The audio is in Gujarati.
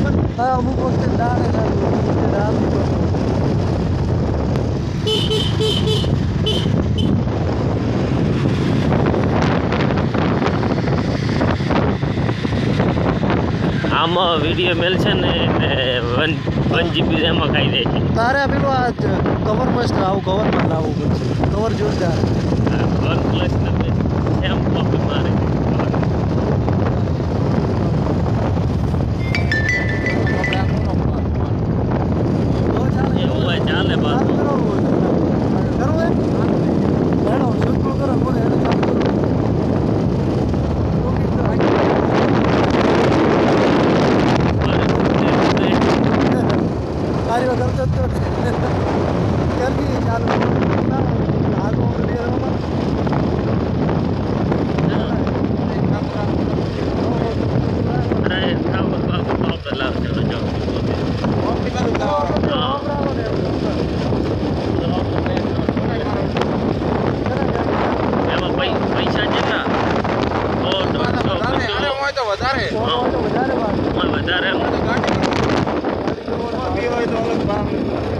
હા અમુક વખતે દાળ આમાં વિડીયો મેલ છે ને એટલે 1 GB એમાં ખાઈ દે છે. તારે પેલું આ કવર મસ્ત આવું કવરમાં લાવવું પડશે કવર જોરદાર OnePlus ને એમ કોપી મારે એવું હોય ચાલે પાછું. વધારે